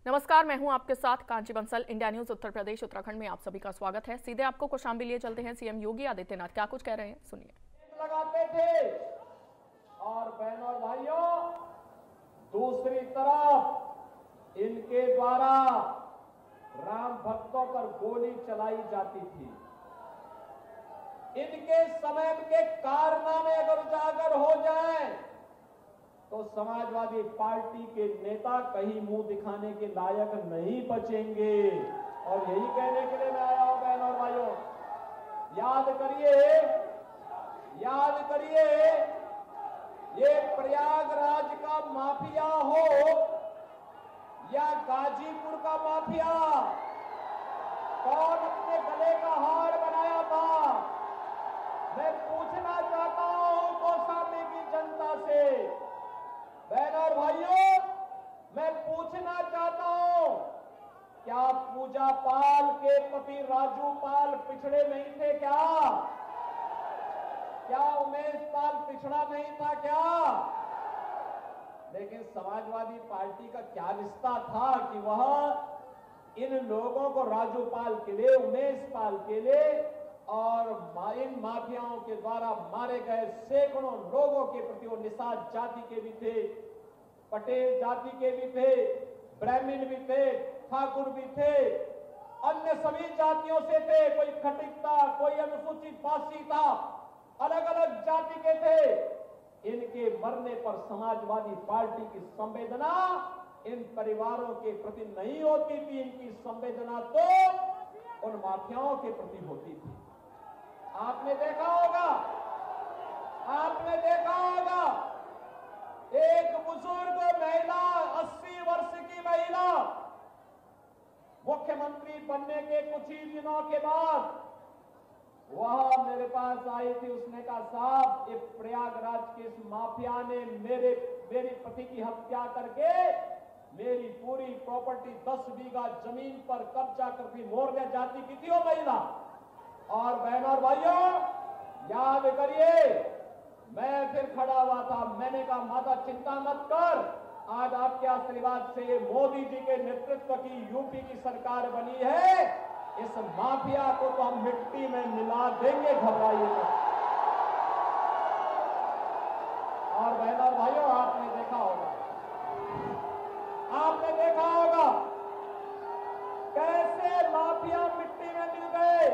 नमस्कार, मैं हूं आपके साथ कांची बंसल। इंडिया न्यूज उत्तर प्रदेश उत्तराखंड में आप सभी का स्वागत है। सीधे आपको कौशाम्बी लिए चलते हैं। सीएम योगी आदित्यनाथ क्या कुछ कह रहे हैं, सुनिए। लगाते थे और बहनों और भाइयों, दूसरी तरफ इनके द्वारा राम भक्तों पर गोली चलाई जाती थी। इनके समय के कारनामे अगर उजागर हो जाए तो समाजवादी पार्टी के नेता कहीं मुंह दिखाने के लायक नहीं बचेंगे। और यही कहने के लिए मैं आया हूं बहनों और भाइयों, याद करिए ये प्रयागराज का माफिया हो या गाजीपुर का माफिया, कौन अपने गले का हार बनाया था? मैं पूछना चाहता हूं कौशाम्बी की जनता से, बहनों और भाइयों, मैं पूछना चाहता हूं, क्या पूजा पाल के पति राजू पाल पिछड़े नहीं थे क्या उमेश पाल पिछड़ा नहीं था क्या? लेकिन समाजवादी पार्टी का क्या रिश्ता था कि वह इन लोगों को, राजू पाल के लिए, उमेश पाल के लिए और इन माफियाओं के द्वारा मारे गए सैकड़ों लोगों के प्रति वो निषाद जाति के भी थे, पटेल जाति के भी थे, ब्राह्मण भी थे, ठाकुर भी थे, अन्य सभी जातियों से थे। कोई खटिक था, कोई अनुसूचित पासी था, अलग अलग जाति के थे। इनके मरने पर समाजवादी पार्टी की संवेदना इन परिवारों के प्रति नहीं होती थी, इनकी संवेदना तो उन माफियाओं के प्रति होती थी। आपने देखा होगा एक बुजुर्ग महिला, 80 वर्ष की महिला, मुख्यमंत्री बनने के कुछ ही दिनों के बाद वह मेरे पास आई थी। उसने कहा, साहब, ये प्रयागराज के इस माफिया ने मेरी पति की हत्या करके मेरी पूरी प्रॉपर्टी 10 बीघा जमीन पर कब्जा करके मौर्य जाति की थी वो महिला। और बहनों और भाइयों, याद करिए, मैं फिर खड़ा हुआ था। मैंने कहा, माता चिंता मत कर, आज आपके आशीर्वाद से मोदी जी के नेतृत्व की यूपी की सरकार बनी है, इस माफिया को तो हम मिट्टी में मिला देंगे, घबराइए मत। और बहनों और भाइयों, आपने देखा होगा कैसे माफिया मिट्टी में मिल गए,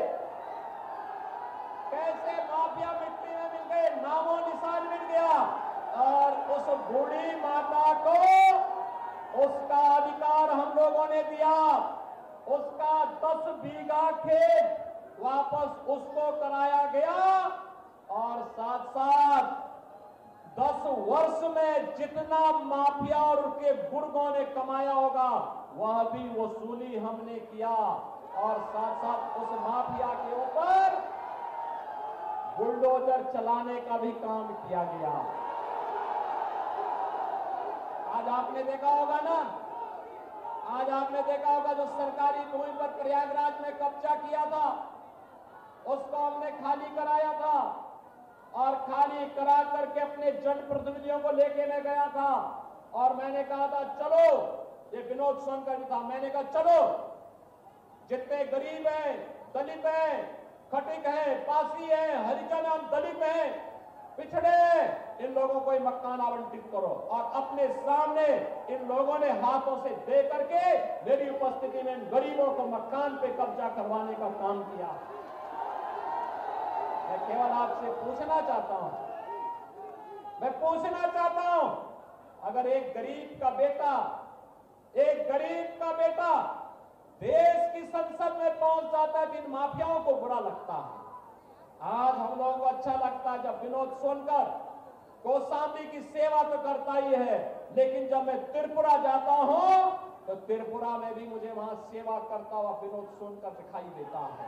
नामो निशान मिल गया। और उस बूढ़ी माता को उसका अधिकार हम लोगों ने दिया, उसका 10 बीघा खेत वापस उसको कराया गया और साथ साथ 10 वर्ष में जितना माफिया और उनके गुर्गों ने कमाया होगा वह भी वसूली हमने किया। और साथ साथ उस माफिया के ऊपर बुलडोजर चलाने का भी काम किया गया। आज आपने देखा होगा जो सरकारी भूमि पर प्रयागराज में कब्जा किया था, उसको हमने खाली कराया था। और खाली करा करके अपने जनप्रतिनिधियों को लेके मैं गया था और मैंने कहा था, चलो, ये विनोद सोनकर भी था, मैंने कहा, चलो, जितने गरीब हैं, दलित हैं, खटिक है, पासी है, हरिजन, हम दलित हैं, पिछड़े, इन लोगों को मकान आवंटित करो। और अपने सामने इन लोगों ने हाथों से दे करके मेरी उपस्थिति में गरीबों को मकान पे कब्जा करवाने का काम किया। मैं केवल आपसे पूछना चाहता हूं, अगर एक गरीब का बेटा देश की संसद में पहुंच जाता है, इन माफियाओं को बुरा लगता है। आज हम लोगों को अच्छा लगता है जब विनोद सोनकर कौशाम्बी की सेवा तो करता ही है, लेकिन जब मैं त्रिपुरा जाता हूं तो त्रिपुरा में भी मुझे वहां सेवा करता हुआ विनोद सोनकर दिखाई देता है।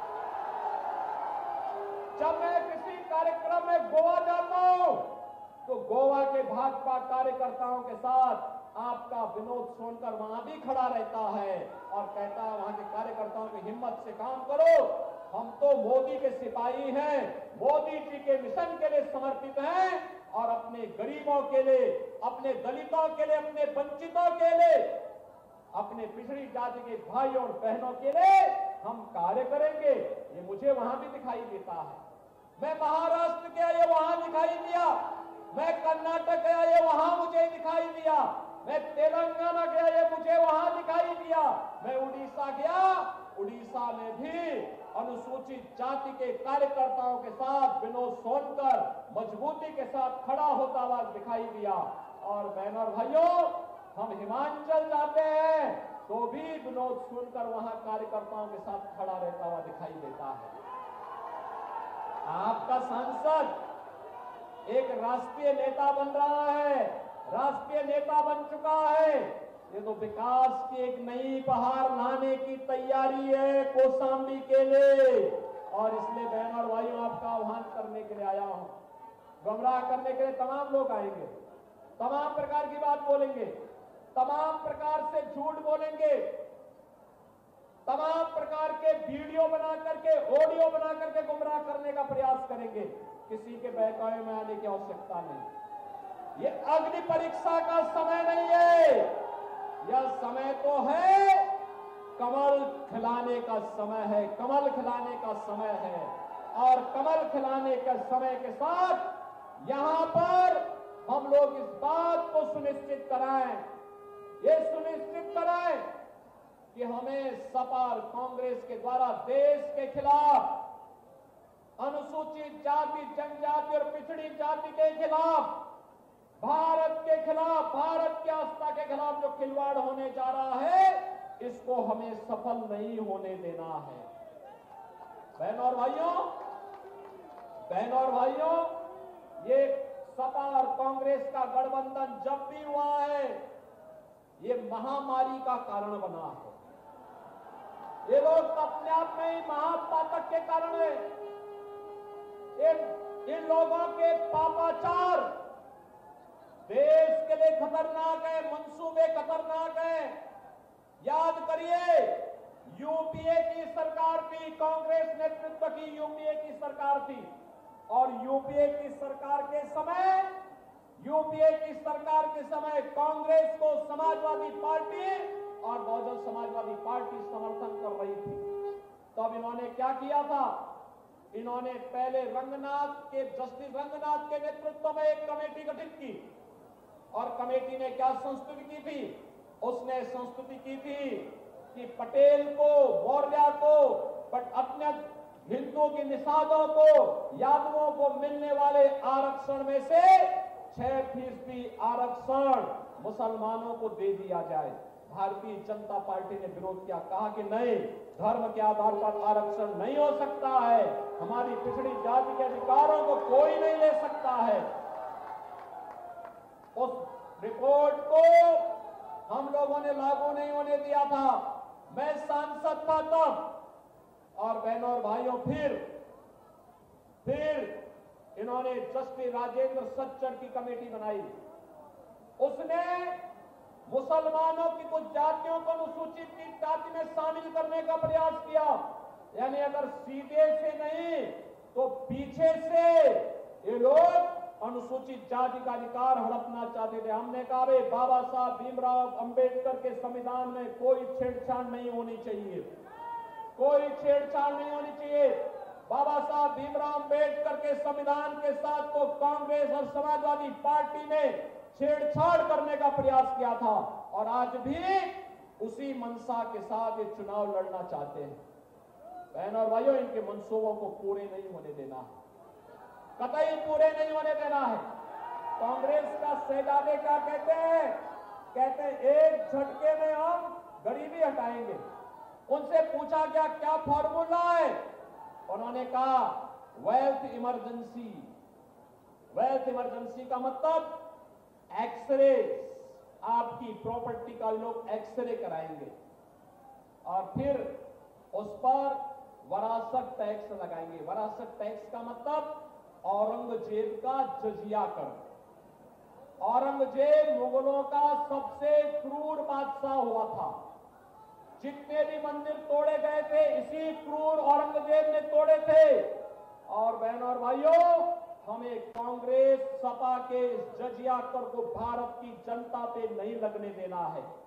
जब मैं किसी कार्यक्रम में गोवा जाता हूं तो गोवा के भाजपा कार्यकर्ताओं के साथ आपका विनोद सोनकर वहां भी खड़ा रहता है और कहता है, वहां के कार्यकर्ताओं की हिम्मत से काम करो, हम तो मोदी के सिपाही हैं, मोदी जी के मिशन के लिए समर्पित हैं और अपने गरीबों के लिए, अपने दलितों के लिए, अपने वंचितों के लिए, अपने अपने पिछड़ी जाति के भाइयों और बहनों के लिए हम कार्य करेंगे। ये मुझे वहां भी दिखाई देता है। मैं महाराष्ट्र गया, ये वहां दिखाई दिया। मैं कर्नाटक गया, ये वहां मुझे दिखाई दिया। मैं तेलंगाना गया, ये मुझे वहां दिखाई दिया। मैं उड़ीसा गया, उड़ीसा में भी अनुसूचित जाति के कार्यकर्ताओं के साथ विनोद सोनकर मजबूती के साथ खड़ा होता हुआ दिखाई दिया। और बहनों और भाइयों, हम हिमाचल जाते हैं तो भी विनोद सोनकर वहां कार्यकर्ताओं के साथ खड़ा रहता हुआ दिखाई देता है। आपका सांसद एक राष्ट्रीय नेता बन रहा है, राष्ट्रीय नेता बन चुका है। ये तो विकास की एक नई बहार लाने की तैयारी है कौशाम्बी के लिए। और इसलिए बहनों और भाइयों, आपका आह्वान करने के लिए आया हूं। गुमराह करने के लिए तमाम लोग आएंगे, तमाम प्रकार की बात बोलेंगे, तमाम प्रकार से झूठ बोलेंगे, तमाम प्रकार के वीडियो बना करके, ऑडियो बना करके गुमराह करने का प्रयास करेंगे। किसी के बहकावे में आने की आवश्यकता नहीं। ये अग्नि परीक्षा का समय नहीं है, यह समय तो है कमल खिलाने का समय है, कमल खिलाने का समय है। और कमल खिलाने के समय के साथ यहां पर हम लोग इस बात को सुनिश्चित कराएं, ये सुनिश्चित कराएं कि हमें सपा और कांग्रेस के द्वारा देश के खिलाफ, अनुसूचित जाति, जनजाति और पिछड़ी जाति के खिलाफ, भारत के खिलाफ, भारत की आस्था के खिलाफ जो खिलवाड़ होने जा रहा है, इसको हमें सफल नहीं होने देना है। बहनों और भाइयों, बहनों और भाइयों, ये सपा और कांग्रेस का गठबंधन जब भी हुआ है, ये महामारी का कारण बना है। ये लोग अपने आप में ही महापातक के कारण है। इन लोगों के पापाचार देश के लिए खतरनाक है, मंसूबे खतरनाक है। याद करिए, यूपीए की सरकार थी, कांग्रेस नेतृत्व की यूपीए की सरकार थी। और यूपीए की सरकार के समय, यूपीए की सरकार के समय कांग्रेस को समाजवादी पार्टी और बहुजन समाजवादी पार्टी समर्थन कर रही थी। तो अब इन्होंने क्या किया था? इन्होंने पहले जस्टिस रंगनाथ के नेतृत्व में एक कमेटी गठित की। और कमेटी ने क्या संस्तुति की थी? उसने संस्तुति की थी कि पटेल को, मौर्य को, अपने हिंदुओं की निषादों को, यादवों को मिलने वाले आरक्षण में से 6% आरक्षण मुसलमानों को दे दिया जाए। भारतीय जनता पार्टी ने विरोध किया, कहा कि नहीं, धर्म के आधार पर आरक्षण नहीं हो सकता है, हमारी पिछड़ी जाति के अधिकारों को कोई नहीं ले सकता है। उस रिपोर्ट को हम लोगों ने लागू नहीं होने दिया था। मैं सांसद था तब। और बहनों और भाइयों, फिर इन्होंने जस्टिस राजेंद्र सच्चर की कमेटी बनाई। उसने मुसलमानों की कुछ जातियों को अनुसूचित जाति में शामिल करने का प्रयास किया। यानी अगर सीधे से नहीं तो पीछे से ये लोग अनुसूचित जाति का अधिकार हड़पना चाहते थे। हमने कहा, भाई बाबा साहब भीमराव अंबेडकर के संविधान में कोई छेड़छाड़ नहीं होनी चाहिए, कोई छेड़छाड़ नहीं होनी चाहिए। बाबा साहब भीमराव अंबेडकर के संविधान के साथ तो कांग्रेस और समाजवादी पार्टी ने छेड़छाड़ करने का प्रयास किया था। और आज भी उसी मनसा के साथ ये चुनाव लड़ना चाहते हैं। बहनों और भाइयों, इनके मंसूबों को पूरे नहीं होने देना है, कतई पूरे नहीं होने देना है। कांग्रेस का शहजादे क्या कहते हैं? कहते हैं एक झटके में हम गरीबी हटाएंगे। उनसे पूछा गया क्या फॉर्मूला है? उन्होंने कहा वेल्थ इमरजेंसी। वेल्थ इमरजेंसी का मतलब एक्सरे, आपकी प्रॉपर्टी का लोग एक्सरे कराएंगे और फिर उस पर वरासत टैक्स लगाएंगे। वरासत टैक्स का मतलब औरंगजेब का जजिया कर। औरंगजेब मुगलों का सबसे क्रूर बादशाह हुआ था। जितने भी मंदिर तोड़े गए थे, इसी क्रूर औरंगजेब ने तोड़े थे। और बहनों और भाइयों, हमें कांग्रेस सपा के इस जजिया कर को भारत की जनता पे नहीं लगने देना है।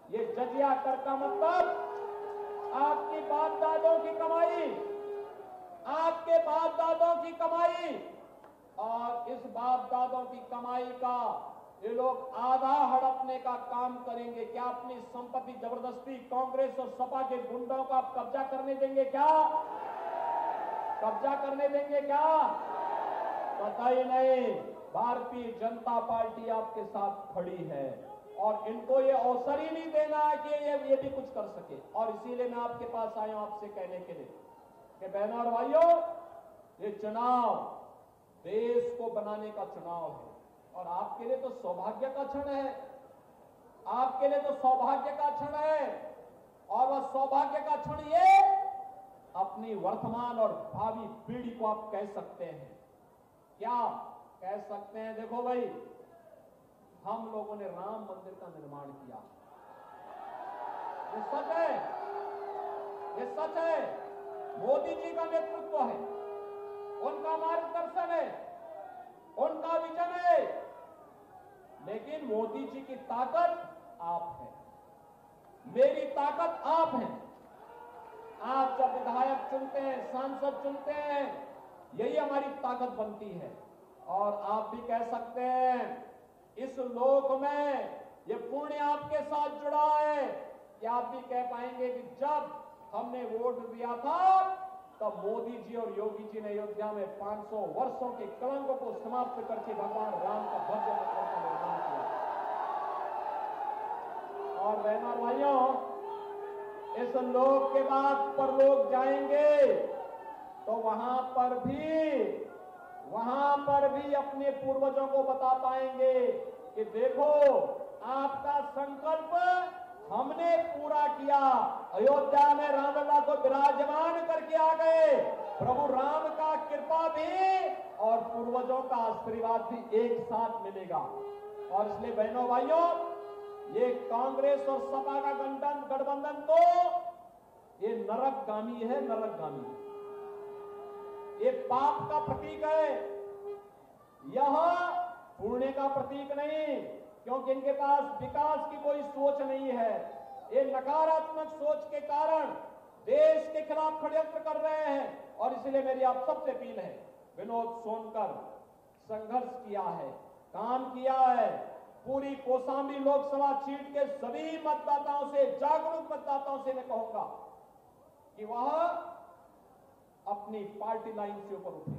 ये जजिया कर का मतलब आपकी बाप दादों की कमाई, आपके बाप दादों की कमाई, और इस बाप दादों की कमाई का ये लोग आधा हड़पने का काम करेंगे। क्या अपनी संपत्ति जबरदस्ती कांग्रेस और सपा के गुंडों का आप कब्जा करने देंगे क्या? कब्जा करने देंगे क्या? पता ही नहीं। भारतीय जनता पार्टी आपके साथ खड़ी है और इनको ये अवसर ही नहीं देना है कि ये भी कुछ कर सके। और इसीलिए मैं आपके पास आया हूं आपसे कहने के लिए कि बहनों और भाइयों, ये चुनाव देश को बनाने का चुनाव है और आपके लिए तो सौभाग्य का क्षण है, आपके लिए तो सौभाग्य का क्षण है। और वह सौभाग्य का क्षण ये अपनी वर्तमान और भावी पीढ़ी को आप कह सकते हैं। क्या कह सकते हैं? देखो भाई, हम लोगों ने राम मंदिर का निर्माण किया, ये सच है, ये सच है। मोदी जी का नेतृत्व है, उनका मार्गदर्शन है, उनका विजन है, लेकिन मोदी जी की ताकत आप है, मेरी ताकत आप है। आप जब विधायक चुनते हैं, सांसद चुनते हैं, यही हमारी ताकत बनती है। और आप भी कह सकते हैं इस लोक में ये पुण्य आपके साथ जुड़ा है कि आप भी कह पाएंगे कि जब हमने वोट दिया था तब मोदी जी और योगी जी ने अयोध्या में 500 वर्षों के कलंक को समाप्त करके भगवान राम का भव्य मंदिर का निर्माण किया। और बहनों और भाइयों, इस लोक के बाद परलोक जाएंगे तो वहां पर भी अपने पूर्वजों को बता पाएंगे कि देखो आपका संकल्प हमने पूरा किया। अयोध्या में रामलला को विराजमान करके आ गए। प्रभु राम का कृपा भी और पूर्वजों का आशीर्वाद भी एक साथ मिलेगा। और इसलिए बहनों भाइयों, ये कांग्रेस और सपा का गठबंधन तो ये नरकगामी है, नरकगामी। ये पाप का प्रतीक है, यह पुण्य का प्रतीक नहीं, क्योंकि इनके पास विकास की कोई सोच नहीं है। ये नकारात्मक सोच के कारण देश के खिलाफ षड्यंत्र कर रहे हैं। और इसलिए मेरी आप सबसे अपील है, विनोद सोनकर संघर्ष किया है, काम किया है। पूरी कौशाम्बी लोकसभा सीट के सभी मतदाताओं से, जागरूक मतदाताओं से मैं कहूंगा कि वह अपनी पार्टी लाइन से ऊपर उठे,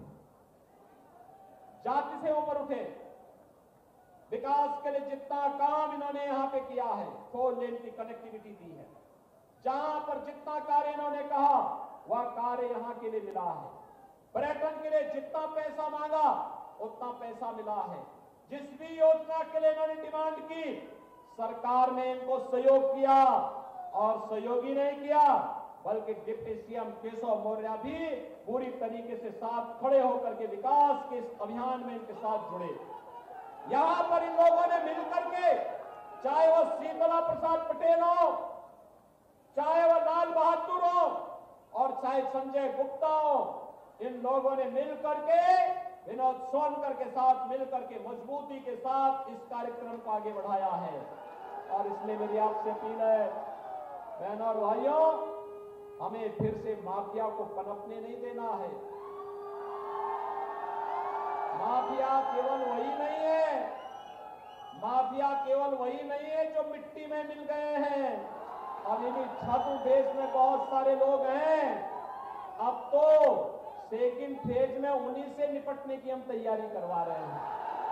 जाति से ऊपर उठे। विकास के लिए जितना काम इन्होंने यहां पे किया है, 4 लेन की कनेक्टिविटी दी है, जहां पर जितना कार्य इन्होंने कहा वह कार्य यहां के लिए मिला है। पर्यटन के लिए जितना पैसा मांगा उतना पैसा मिला है। जिस भी योजना के लिए इन्होंने डिमांड की, सरकार ने इनको सहयोग किया। और सहयोग ही नहीं किया बल्कि डिप्टी सीएम केशव मौर्य भी पूरी तरीके से साथ खड़े होकर के विकास के इस अभियान में इनके साथ जुड़े। यहां पर इन लोगों ने मिलकर के, चाहे वो शीतला प्रसाद पटेल हो, चाहे वो लाल बहादुर हो और चाहे संजय गुप्ता हो, इन लोगों ने मिलकर के, विनोद सोनकर के साथ मिलकर के मजबूती के साथ इस कार्यक्रम को आगे बढ़ाया है। और इसलिए मेरी आपसे अपील है, बहनों और भाइयों, हमें फिर से माफिया को पनपने नहीं देना है। माफिया केवल वही नहीं है, माफिया केवल वही नहीं है जो मिट्टी में मिल गए हैं। अभी भी छात्र देश में बहुत सारे लोग हैं। अब तो सेकंड फेज में उन्हीं से निपटने की हम तैयारी करवा रहे हैं।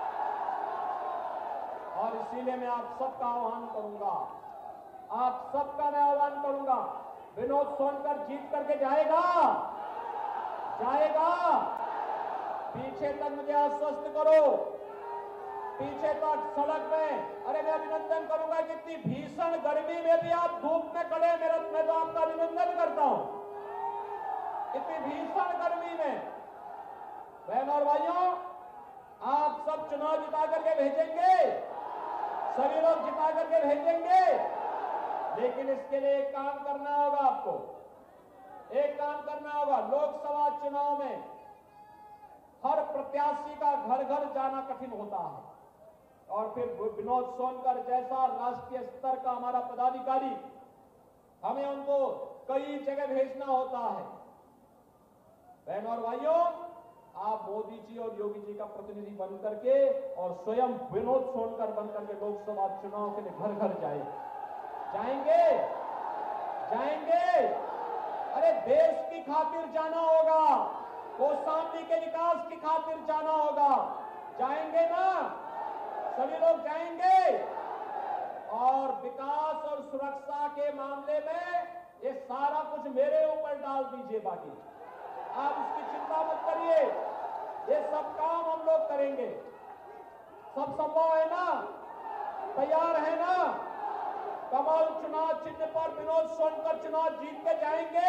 और इसीलिए मैं आप सबका आह्वान करूंगा, आप सबका मैं आह्वान करूंगा, विनोद सोनकर जीत करके जाएगा, जाएगा। पीछे तक मुझे आश्वस्त करो, पीछे तक सड़क में। अरे मैं अभिनंदन करूंगा कि इतनी भीषण गर्मी में भी आप धूप में खड़े, मैं तो आपका अभिनंदन करता हूं। इतनी भीषण गर्मी में बहनों और भाइयों, आप सब चुनाव जिता करके भेजेंगे, सभी लोग जिता करके भेजेंगे। लेकिन इसके लिए एक काम करना होगा, आपको एक काम करना होगा। लोकसभा चुनाव में हर प्रत्याशी का घर घर जाना कठिन होता है। और फिर विनोद सोनकर जैसा राष्ट्रीय स्तर का हमारा पदाधिकारी, हमें उनको कई जगह भेजना होता है। बहनों और भाइयों, आप मोदी जी और योगी जी का प्रतिनिधि बन करके और स्वयं विनोद सोनकर बन करके लोकसभा चुनाव के लिए घर घर जाएंगे। अरे देश की खातिर जाना होगा, कौशाम्बी के विकास की खातिर जाना होगा। जाएंगे ना? सभी लोग जाएंगे। और विकास और सुरक्षा के मामले में ये सारा कुछ मेरे ऊपर डाल दीजिए। बाकी आप उसकी चिंता मत करिए, ये सब काम हम लोग करेंगे। सब संभव है ना? तैयार है ना? कमल चुनाव चिन्ह पर विनोद सोनकर चुनाव जीत के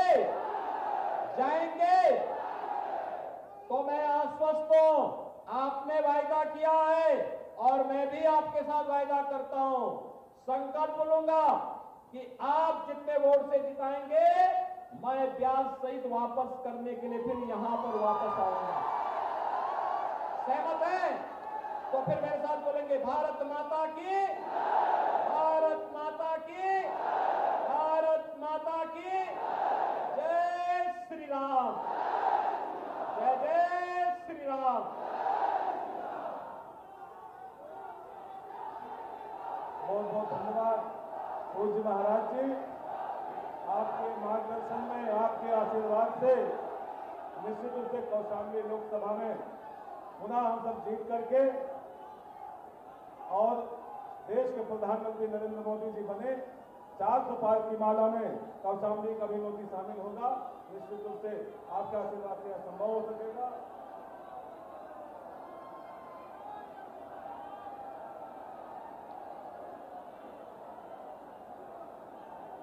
जाएंगे। तो मैं आश्वस्त हूं, आपने वायदा किया है और मैं भी आपके साथ वायदा करता हूं, संकल्प लूंगा कि आप जितने वोट से जिताएंगे, मैं ब्याज सहित वापस करने के लिए फिर यहां पर वापस आऊंगा। सहमत है? तो फिर मेरे साथ बोलेंगे, भारत माता की, भारत माता की, भारत माता की जय श्री राम, जय श्री राम। बहुत बहुत धन्यवाद पूज्य महाराज जी। आपके मार्गदर्शन में, आपके आशीर्वाद से निश्चित रूप से कौशाम्बी लोकसभा में पुनः हम सब जीत करके और देश के प्रधानमंत्री नरेंद्र मोदी जी बने। 400 पार की माला में कौशाम्बी का भी मोदी शामिल होगा। निश्चित रूप से आपके आशीर्वाद से यह संभव हो सकेगा।